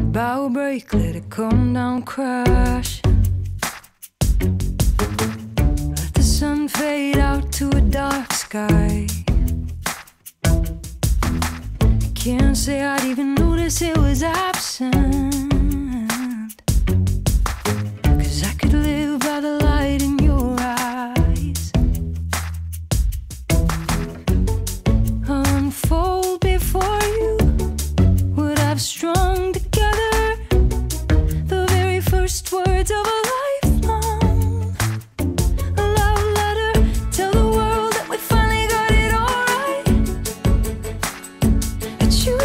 bow break, let it come down, crash. Let the sun fade out to a dark sky. Can't say I'd even notice it was absent, 'cause I could live by the light in your eyes. Unfold before you what I've strung together, the very first words of a lifelong, a love letter. Tell the world that we finally got it all right. I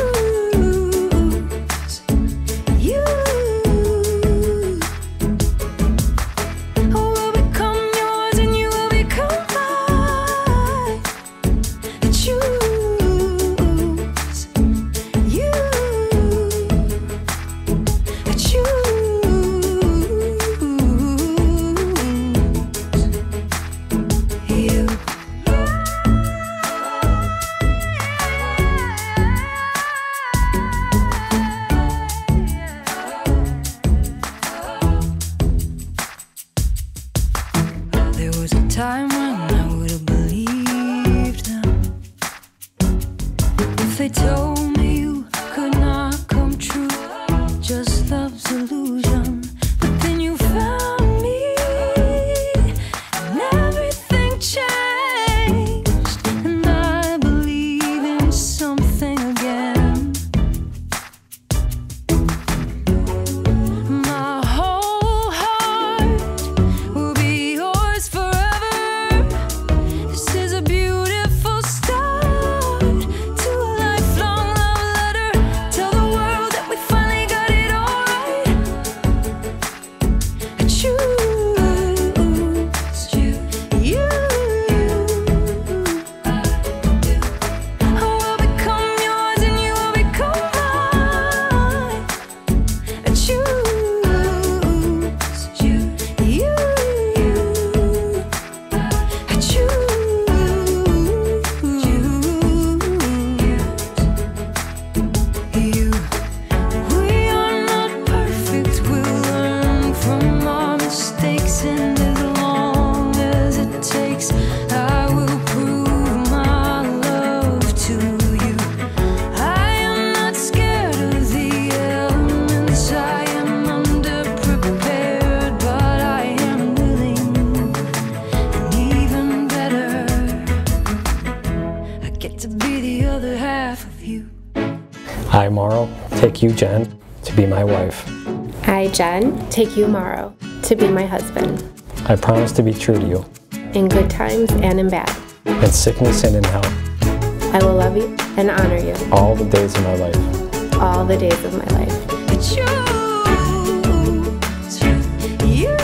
choose you. I will become yours and you will become mine. I choose you. I choose you. There was a time when I would have believed them if they told me you could not come true, just love's illusion. But then you found me and everything changed, and I believe in something again. My whole heart will be yours forever. This is a beautiful start to a lifelong love letter. Tell the world that we finally got it all right. I choose you. I will become yours and you will become mine. I choose you. I choose you. We are not perfect, we'll learn from our mistakes, and as long as it takes, I will prove my love to you. I am not scared of the elements, I am underprepared, but I am willing, and even better, I get to be the other half of you. I, Mauro, take you, Jen, to be my wife. I, Jen, take you, Mauro, to be my husband, I promise to be true to you, in good times and in bad. in sickness and in health, I will love you and honor you all the days of my life. all the days of my life. I choose you.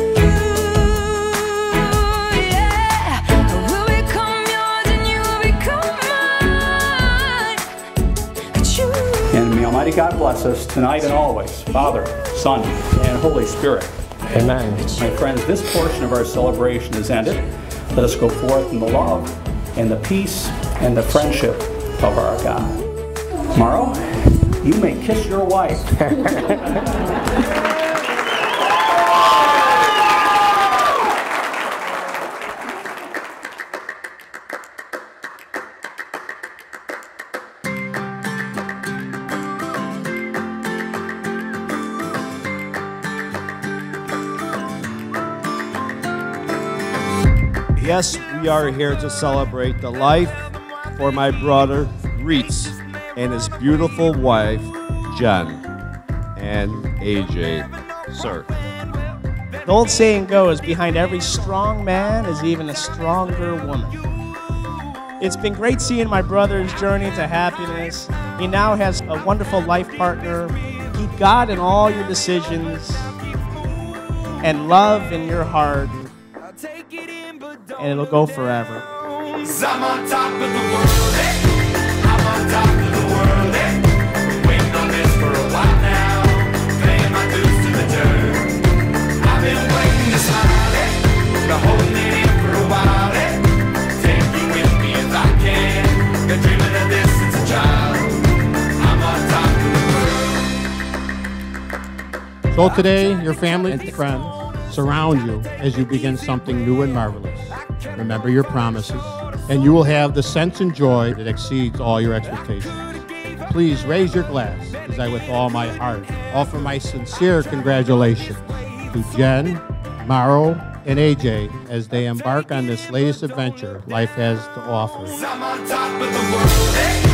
Yeah, I will become yours and you will become mine. I choose. And may Almighty God bless us tonight and always, Father, Son, and Holy Spirit. Amen. My friends, this portion of our celebration is ended. Let us go forth in the love and the peace and the friendship of our God. Mauro, you may kiss your wife. Yes, we are here to celebrate the life for my brother, Reitz, and his beautiful wife, Jen, and AJ, sir. The old saying goes, behind every strong man is even a stronger woman. It's been great seeing my brother's journey to happiness. He now has a wonderful life partner. Keep God in all your decisions and love in your heart, and it'll go forever. I'm on top of the world, eh? I'm on top of the world, eh? Waiting on this for a while now, paying my dues to the dirt. I've been waiting to smile, eh? Been holding it in for a while, eh? Take you with me if I can. Been dreaming of this since a child. I'm on top of the world. So today, your family and friends surround you as you begin something new and marvelous. Remember your promises, and you will have the sense and joy that exceeds all your expectations. Please raise your glass as I, with all my heart, offer my sincere congratulations to Jen, Mauro, and AJ as they embark on this latest adventure life has to offer. I'm on top of the world. Hey!